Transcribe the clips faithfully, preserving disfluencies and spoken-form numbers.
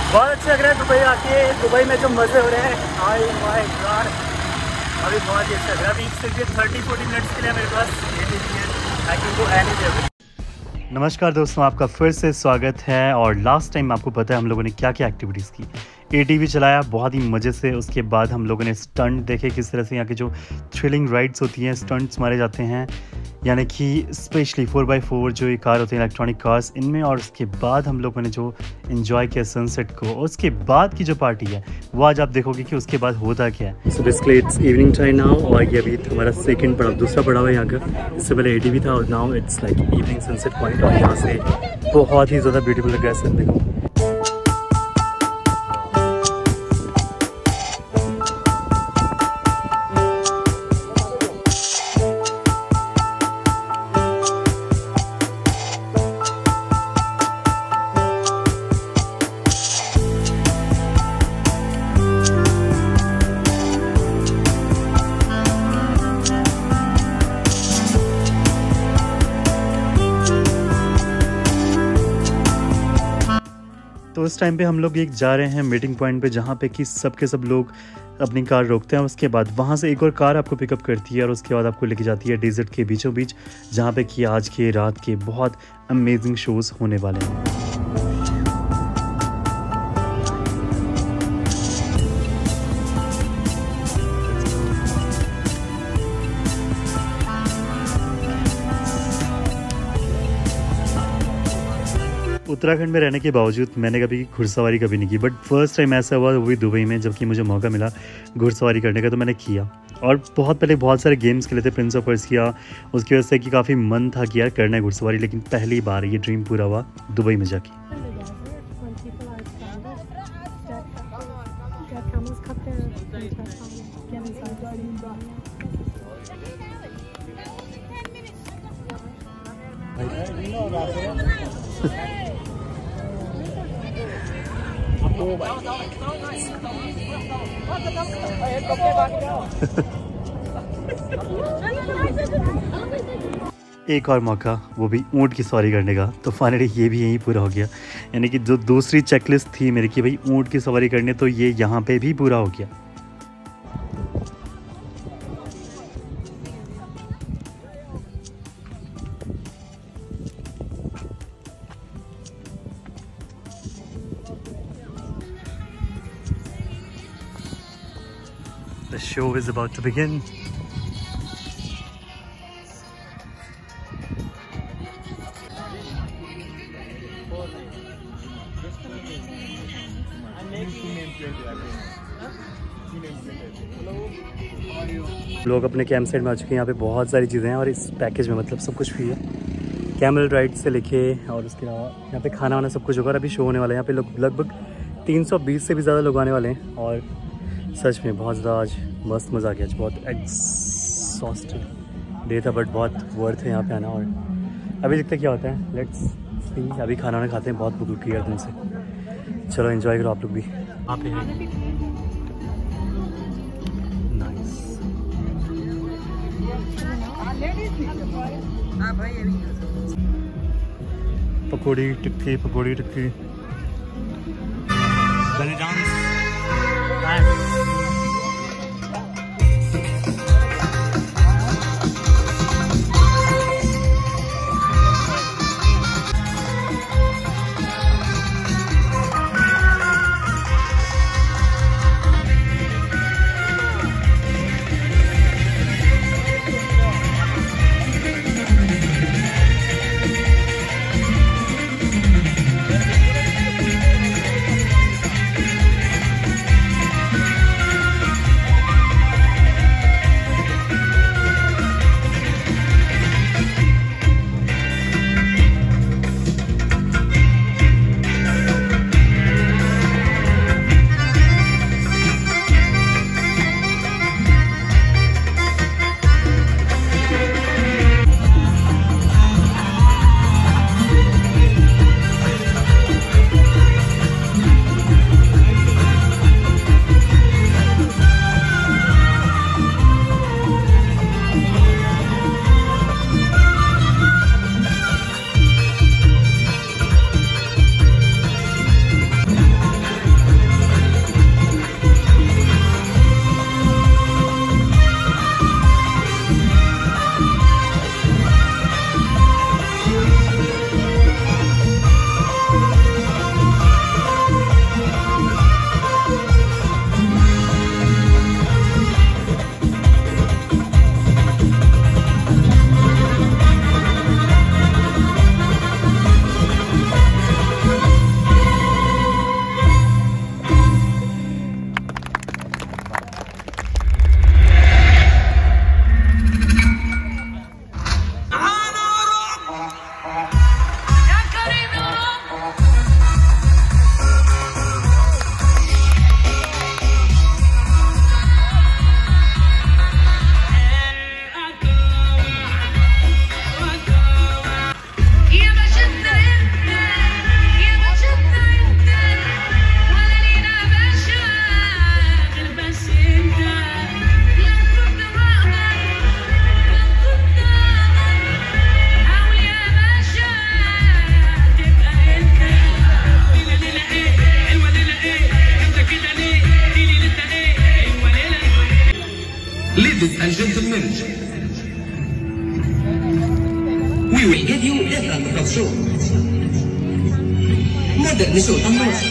बहुत अच्छा लग रहा है दुबई आके। दुबई में जो मज़े हो रहे हैं, हाय माय गॉड, अभी बहुत ही अच्छा लग रहा है। अभी सिर्फ थर्टी फोर्टी मिनट्स के लिए मेरे पास आई कैन गो एनीवेयर। नमस्कार दोस्तों, आपका फिर से स्वागत है। और लास्ट टाइम आपको पता है हम लोगों ने क्या क्या एक्टिविटीज़ की। एटीवी चलाया बहुत ही मज़े से। उसके बाद हम लोगों ने स्टंट देखे, किस तरह से यहाँ की जो थ्रिलिंग राइड्स होती हैं, स्टंट्स मारे जाते हैं, यानी कि स्पेशली फोर बाई फोर जो ये कार होती हैं, इलेक्ट्रॉनिक कार्स इनमें। और उसके बाद हम लोगों ने जो इन्जॉय किया सनसेट को। उसके बाद की जो पार्टी है वो आज आप देखोगे कि उसके बाद होता क्या है। So basically it's evening time now, और ये अभी हमारा सेकंड पड़ाव, दूसरा पड़ाव है यहाँ का। इससे पहले एटीवी था और now it's like evening sunset point. और यहाँ से बहुत ही ज़्यादा ब्यूटीफुल लग रहा है। देखो तो उस टाइम पे हम लोग एक जा रहे हैं मीटिंग पॉइंट पे, जहाँ पे कि सब के सब लोग अपनी कार रोकते हैं। उसके बाद वहाँ से एक और कार आपको पिकअप करती है और उसके बाद आपको लेके जाती है डेजर्ट के बीचों बीच, जहाँ पे कि आज के रात के बहुत अमेजिंग शोज़ होने वाले हैं। उत्तराखंड में रहने के बावजूद मैंने कभी घुड़सवारी कभी नहीं की, बट फर्स्ट टाइम ऐसा हुआ वो भी दुबई में, जबकि मुझे मौका मिला घुड़सवारी करने का, तो मैंने किया। और बहुत पहले बहुत सारे गेम्स खेले थे, प्रिंस ऑफ पर्सिया, उसकी वजह से कि काफ़ी मन था कि यार करना है घुड़सवारी, लेकिन पहली बार ये ड्रीम पूरा हुआ दुबई में जाके। एक और मौका, वो भी ऊँट की सवारी करने का। तो फाइनली ये भी यहीं पूरा हो गया, यानी कि जो दूसरी चेकलिस्ट थी मेरी कि भाई ऊँट की सवारी करने, तो ये यहाँ पे भी पूरा हो गया। The show is about to begin. लोग अपने कैंप साइड में आ चुके हैं। यहाँ पे बहुत सारी चीज़ें हैं और इस पैकेज में मतलब सब कुछ फ्री है, कैमल राइड से लेके, और उसके अलावा यहाँ पे खाना वाना सब कुछ होगा। और अभी शो होने वाला है यहाँ पे। लोग लगभग तीन सौ बीस से भी ज़्यादा लोग आने वाले हैं। और सच में बहुत ज़्यादा आज मस्त मज़ा आ गया। आज बहुत एग्जॉस्टेड डे था, बट बहुत वर्थ है यहाँ पे आना। और अभी देखते क्या होता है, लेट्स सी। अभी खाना वाना खाते हैं, बहुत भूख लगी है दिन से। चलो एंजॉय करो आप लोग भी। यहाँ पे नाइस पकौड़ी टिक्की, पकौड़ी टिक्की। dia dalam talk show. Modern show Tanura.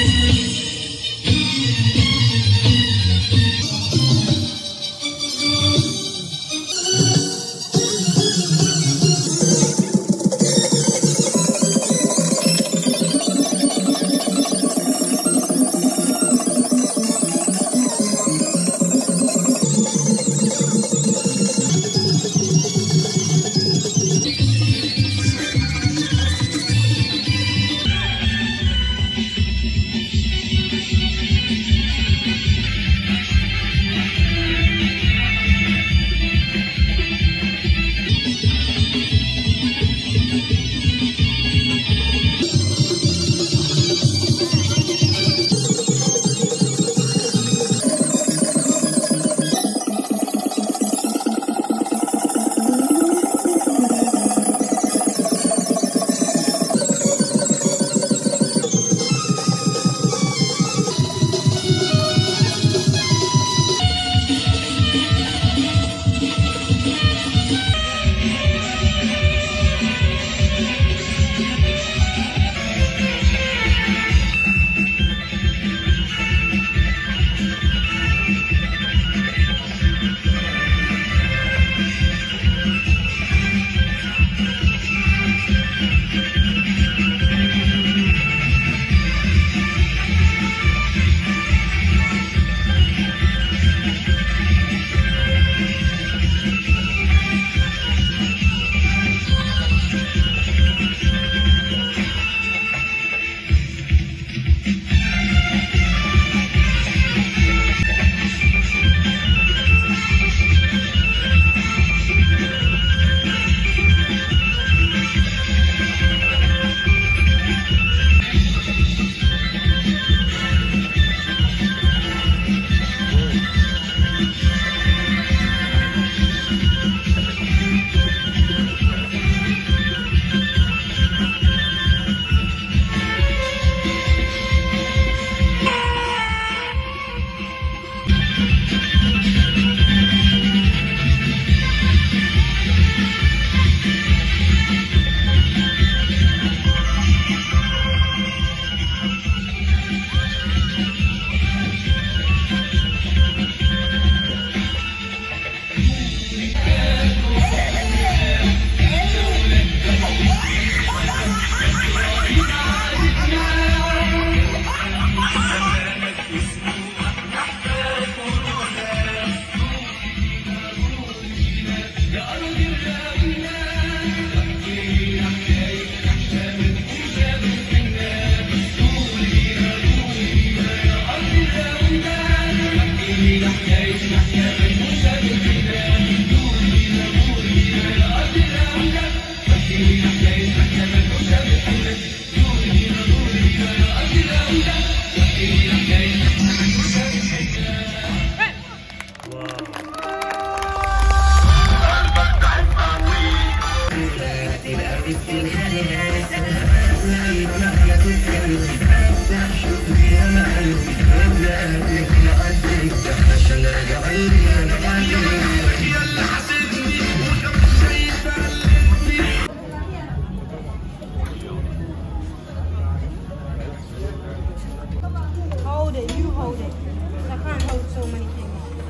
Hold it, you hold it. I can't hold so many things.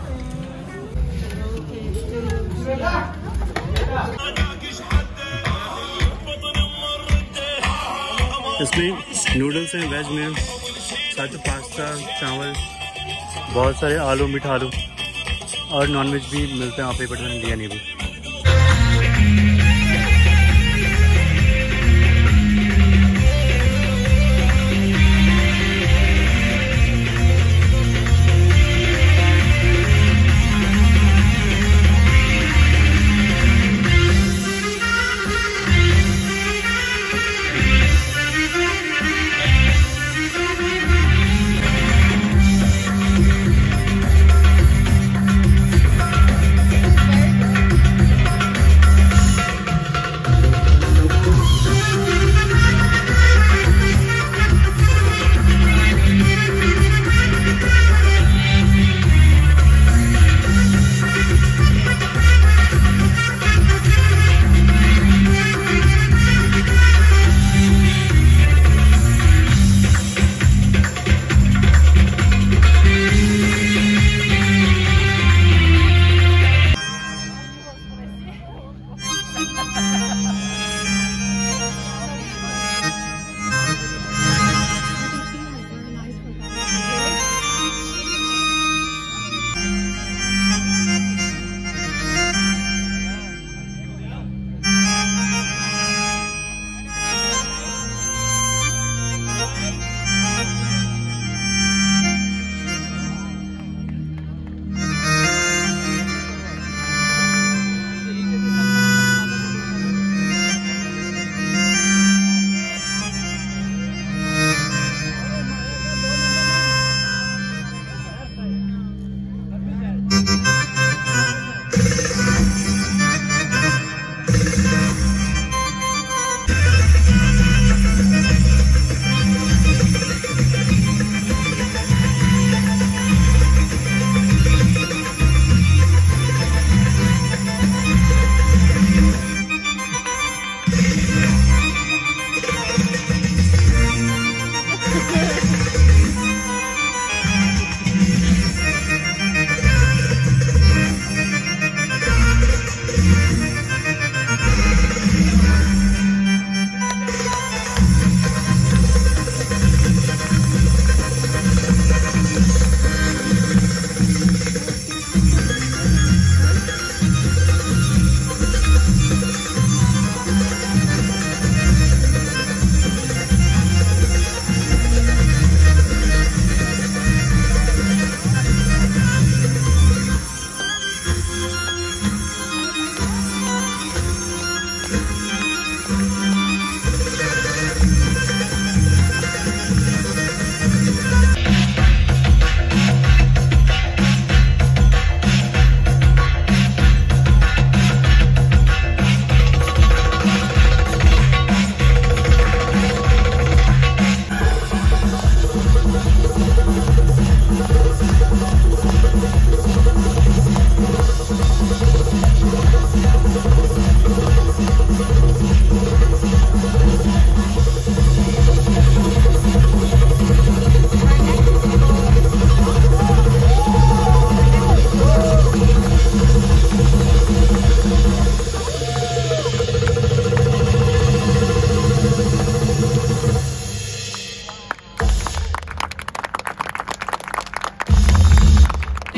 इसमें नूडल्स हैं वेज में, साथ पास्ता, चावल, बहुत सारे आलू, मीठा आलू और नॉनवेज भी मिलते हैं वहाँ पे, बट मैंने लिया नहीं भी।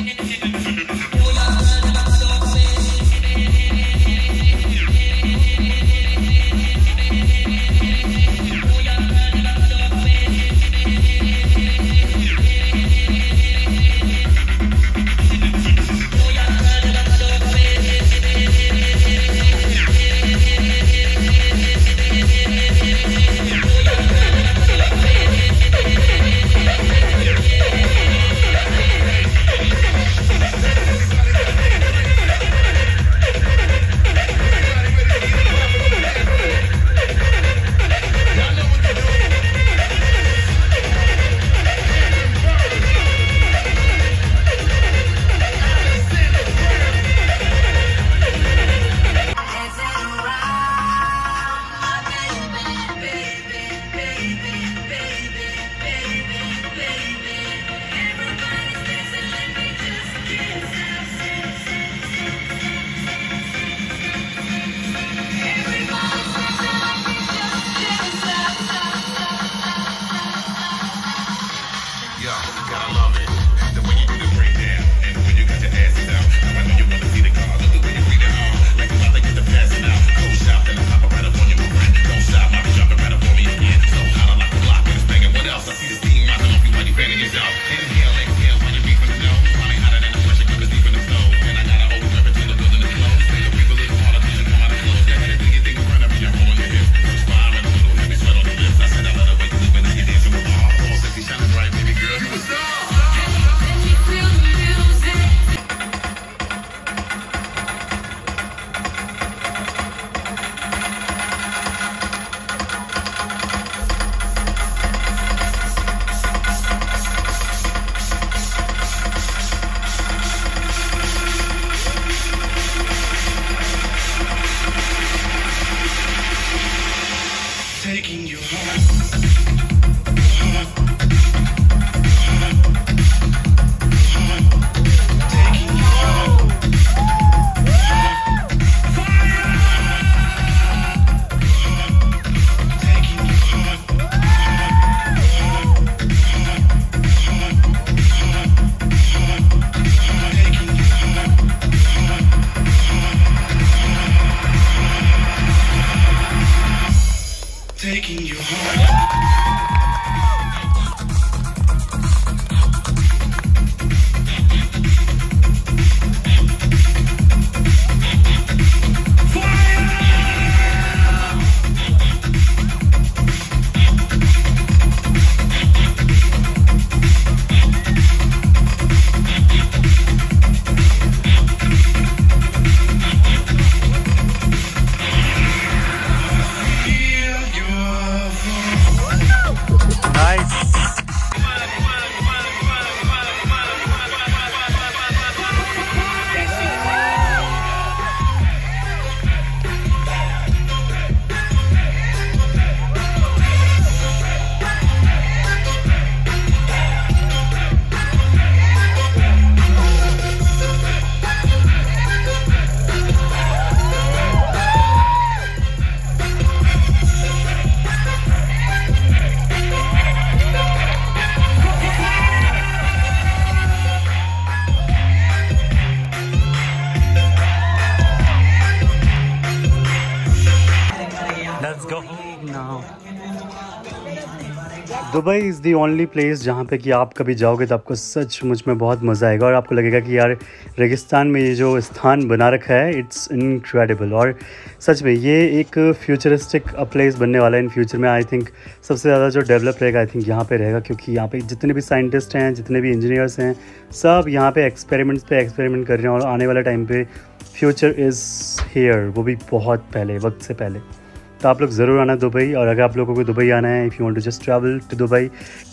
Dubai is the only place जहाँ पे कि आप कभी जाओगे तो आपको सचमुच में बहुत मज़ा आएगा और आपको लगेगा कि यार रेगिस्तान में ये जो स्थान बना रखा है इट्स इनक्रेडिबल। और सच में ये एक फ्यूचरिस्टिक प्लेस बनने वाला है इन फ्यूचर में। आई थिंक सबसे ज़्यादा जो डेवलप रहेगा आई थिंक यहाँ पे रहेगा, क्योंकि यहाँ पे जितने भी साइंटिस्ट हैं, जितने भी इंजीनियर्स हैं, सब यहाँ पे एक्सपेरिमेंट्स पे एक्सपेरिमेंट कर रहे हैं और आने वाला टाइम पे फ्यूचर इज़ हेयर, वो भी बहुत पहले वक्त से पहले। तो आप लोग ज़रूर आना दुबई। और अगर आप लोगों को दुबई आना है, if you want to just travel to Dubai,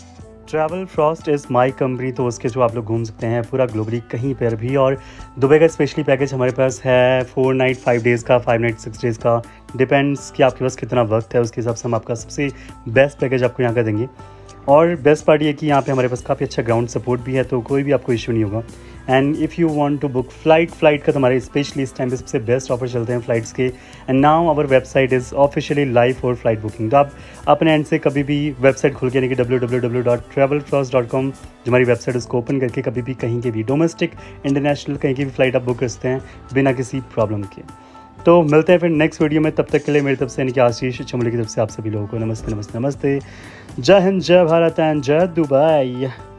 travel frost is my company. तो उसके थ्रू आप लोग घूम सकते हैं पूरा ग्लोबली कहीं पर भी। और दुबई का स्पेशली पैकेज हमारे पास है फोर नाइट फाइव डेज़ का, फाइव नाइट सिक्स डेज़ का, डिपेंड्स कि आपके पास कितना वक्त है, उसके हिसाब से हम आपका सबसे बेस्ट पैकेज आपको यहाँ का देंगे। और बेस्ट पार्ट ये कि यहाँ पे हमारे पास काफ़ी अच्छा ग्राउंड सपोर्ट भी है, तो कोई भी आपको इशू नहीं होगा। And if you want to book flight flight का तुम्हारे स्पेशली इस टाइम पे सबसे बेस्ट ऑफर चलते हैं फ्लाइट्स के। And now our website is officially live for flight booking. तो आप अपने एंड से कभी भी वेबसाइट खोल के यानी कि W W W dot travel floss dot com जो हमारी वेबसाइट उसको ओपन करके कभी भी कहीं के भी डोमेस्टिक इंटरनेशनल कहीं की भी फ्लाइट आप बुक कर सकते हैं बिना किसी प्रॉब्लम के। तो मिलते हैं फिर नेक्स्ट वीडियो में, तब तक के लिए मेरी तरफ से यानी कि आशीष चमोली की तरफ से आप सभी लोगों को नमस्ते नमस्ते नमस्ते। जय हिंद, जय भारत एंड जय दुबई।